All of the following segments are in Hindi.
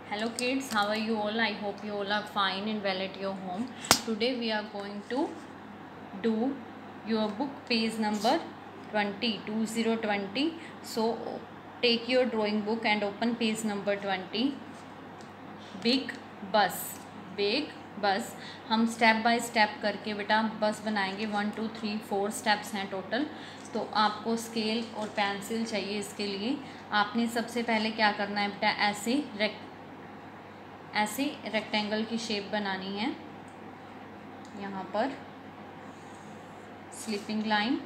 Hello kids, how are you all? I hope you all are fine and well at your home. Today we are going to do your book page number 20. So take your drawing book and open page number 20. Big bus हम स्टेप बाय स्टेप करके बेटा बस बनाएंगे। 1 2 3 4 स्टेप्स हैं टोटल। तो आपको स्केल और पेंसिल चाहिए। इसके लिए आपने सबसे पहले क्या करना है बेटा, ऐसे रेक्टेंगल की शेप बनानी है। यहाँ पर sleeping line,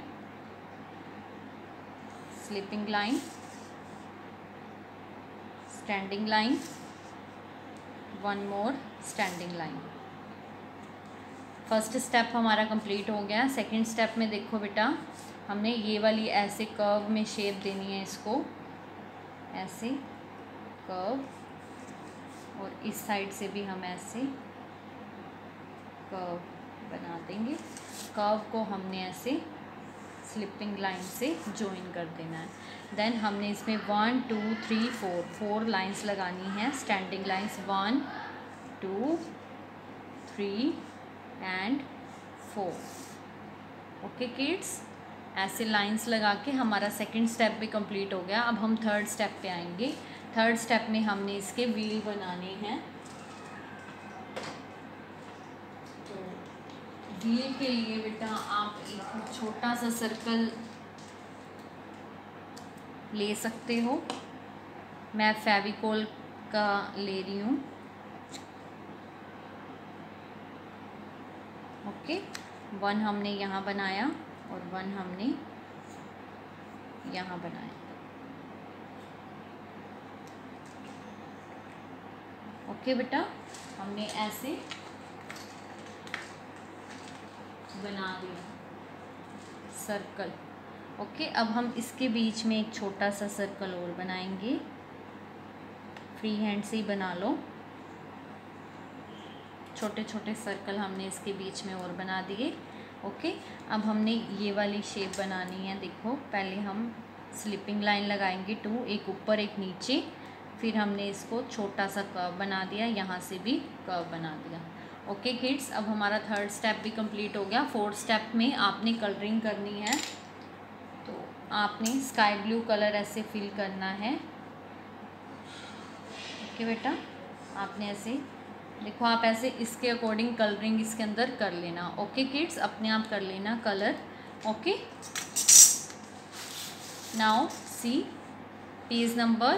standing line, one more standing line. First step हमारा कंप्लीट हो गया। सेकंड स्टेप में देखो बेटा, हमने ये वाली ऐसे कर्व में शेप देनी है इसको, ऐसे कर्व, और इस साइड से भी हम ऐसे कर्व बना देंगे। कर्व को हमने ऐसे स्लिपिंग लाइन से ज्वाइन कर देना है। देन हमने इसमें 1 2 3 4 लाइंस लगानी हैं, standing lines 1 2 3 and 4। Okay kids, ऐसे लाइंस लगा के हमारा सेकंड स्टेप भी कंप्लीट हो गया। अब हम थर्ड स्टेप पे आएंगे। थर्ड स्टेप में हमने इसके व्हील बनाने हैं। तो व्हील के लिए बेटा आप एक छोटा सा सर्कल ले सकते हो। मैं फेविकोल का ले रही हूँ। ओके, 1 हमने यहाँ बनाया और 1 हमने यहाँ बनाया। ओके बेटा, हमने ऐसे बना दिया सर्कल। ओके, अब हम इसके बीच में एक छोटा सा सर्कल और बनाएंगे। फ्री हैंड से ही बना लो। छोटे छोटे सर्कल हमने इसके बीच में और बना दिए। ओके, अब हमने ये वाली शेप बनानी है। देखो, पहले हम स्लिपिंग लाइन लगाएंगे 2, एक ऊपर एक नीचे। फिर हमने इसको छोटा सा कर्व बना दिया, यहाँ से भी कर्व बना दिया। ओके किड्स, अब हमारा थर्ड स्टेप भी कंप्लीट हो गया। फोर्थ स्टेप में आपने कलरिंग करनी है। तो आपने स्काई ब्लू कलर ऐसे फिल करना है। ओके बेटा, आपने ऐसे देखो, आप ऐसे इसके अकॉर्डिंग कलरिंग इसके अंदर कर लेना। ओके किड्स, अपने आप कर लेना colour. Okay, now see page number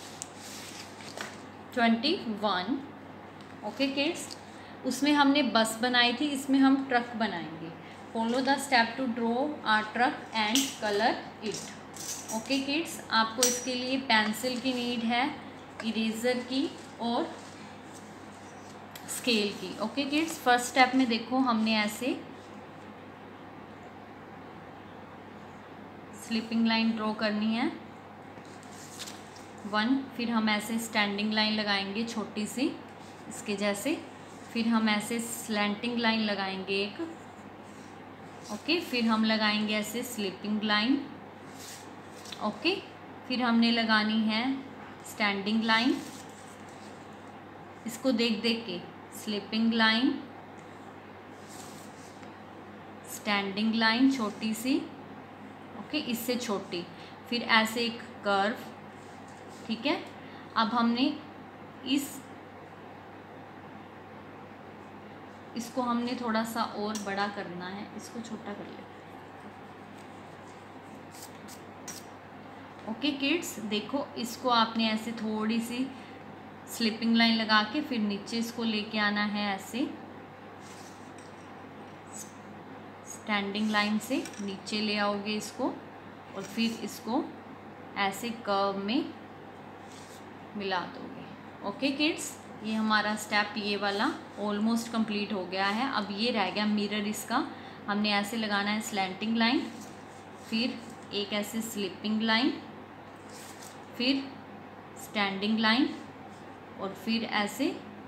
21। Okay kids, उसमें हमने बस बनाई थी, इसमें हम ट्रक बनाएंगे। Follow the step to draw a truck and colour it. Okay kids, आपको इसके लिए पेंसिल की नीड है, इरेजर की और स्केल की। ओके किड्स, फर्स्ट स्टेप में देखो, हमने ऐसे स्लिपिंग लाइन ड्रॉ करनी है 1। फिर हम ऐसे स्टैंडिंग लाइन लगाएंगे छोटी सी इसके जैसे। फिर हम ऐसे स्लैंटिंग लाइन लगाएंगे एक। ओके, फिर हम लगाएंगे ऐसे स्लिपिंग लाइन। ओके, फिर हमने लगानी है स्टैंडिंग लाइन, इसको देख देख के स्लिपिंग लाइन, स्टैंडिंग लाइन छोटी सी, ओके, इससे छोटी, फिर ऐसे एक कर्व। ठीक है, अब हमने इसको हमने थोड़ा सा और बड़ा करना है, इसको छोटा कर ले। ओके किड्स, देखो, इसको आपने ऐसे थोड़ी सी स्लिपिंग लाइन लगा के फिर नीचे इसको लेके आना है ऐसे स्टैंडिंग लाइन से नीचे ले आओगे इसको, और फिर इसको ऐसे कर्व में मिला दोगे। ओके किड्स, ये हमारा स्टेप ये वाला ऑलमोस्ट कंप्लीट हो गया है। अब ये रह गया मिरर इसका। हमने ऐसे लगाना है स्लैंटिंग लाइन, फिर एक ऐसे स्लिपिंग लाइन, फिर स्टैंडिंग लाइन, और फिर ऐसे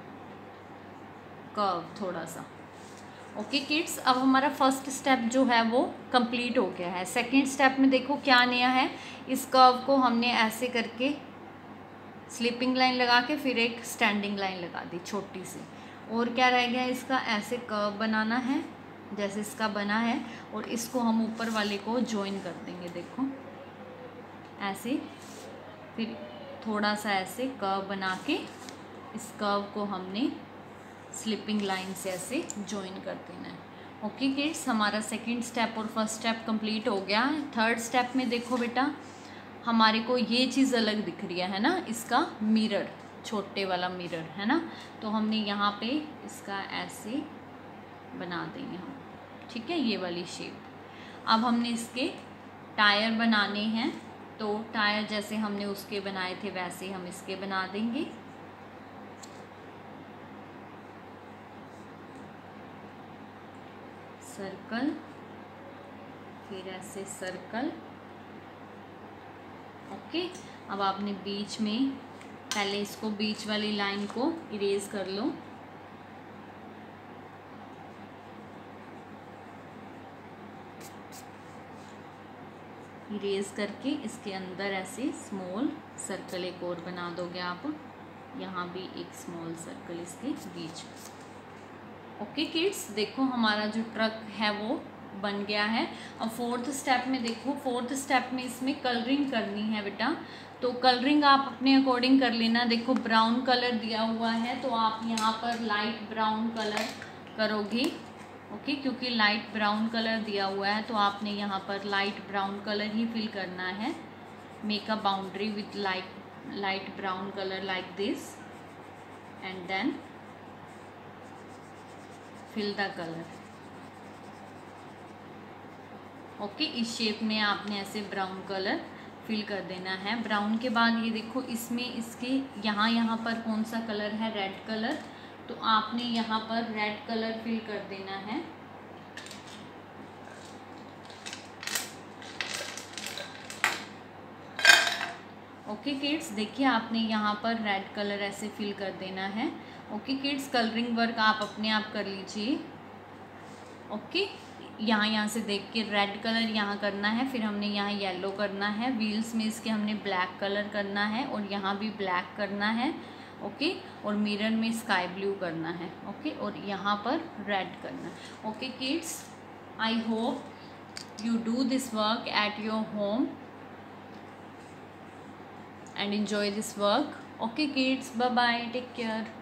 कर्व थोड़ा सा। ओके किड्स, अब हमारा फर्स्ट स्टेप जो है वो कंप्लीट हो गया है। सेकंड स्टेप में देखो क्या नया है, इस कर्व को हमने ऐसे करके स्लिपिंग लाइन लगा के फिर एक स्टैंडिंग लाइन लगा दी छोटी सी। और क्या रह गया, इसका ऐसे कर्व बनाना है जैसे इसका बना है, और इसको हम ऊपर वाले को जॉइन कर देंगे, देखो ऐसे। फिर थोड़ा सा ऐसे कर्व बना के इस कर्व को हमने स्लिपिंग लाइन से ऐसे जॉइन कर देना है। ओके किड्स, हमारा सेकंड स्टेप और फर्स्ट स्टेप कंप्लीट हो गया। थर्ड स्टेप में देखो बेटा, हमारे को ये चीज़ अलग दिख रही है ना, इसका मिरर, छोटे वाला मिरर है ना, तो हमने यहाँ पे इसका ऐसे बना देंगे हम, ठीक है, ये वाली शेप। अब हमने इसके टायर बनाने हैं, तो टायर जैसे हमने उसके बनाए थे वैसे हम इसके बना देंगे। सर्कल, फिर ऐसे सर्कल। ओके, अब आपने बीच में पहले इसको बीच वाली लाइन को इरेज कर लो। इरेज करके इसके अंदर ऐसे स्मॉल सर्कल एक और बना दोगे आप, यहाँ भी एक स्मॉल सर्कल इसके बीच। ओके किड्स, देखो हमारा जो ट्रक है वो बन गया है। अब फोर्थ स्टेप में देखो, फोर्थ स्टेप में इसमें कलरिंग करनी है बेटा, तो कलरिंग आप अपने अकॉर्डिंग कर लेना। देखो ब्राउन कलर दिया हुआ है तो आप यहाँ पर लाइट ब्राउन कलर करोगे। ओके, क्योंकि लाइट ब्राउन कलर दिया हुआ है तो आपने यहाँ पर लाइट ब्राउन कलर ही फिल करना है। Make a boundary with light brown colour like this and then fill the colour. Okay, इस शेप में आपने ऐसे ब्राउन कलर फिल कर देना है। ब्राउन के बाद ये देखो इसमें इसके यहाँ पर कौन सा कलर है, रेड कलर, तो आपने यहाँ पर रेड कलर फिल कर देना है। ओके किड्स, देखिए आपने यहाँ पर रेड कलर ऐसे फिल कर देना है। ओके किड्स, कलरिंग वर्क आप अपने आप कर लीजिए। ओके, यहाँ से देख के रेड कलर यहाँ करना है, फिर हमने यहाँ येलो करना है, व्हील्स में इसके हमने ब्लैक कलर करना है और यहाँ भी ब्लैक करना है। ओके, और मिरर में स्काई ब्लू करना है। ओके, और यहाँ पर रेड करना है। Okay kids, I hope you do this work at your home and enjoy this work. Okay kids, bye bye, take care.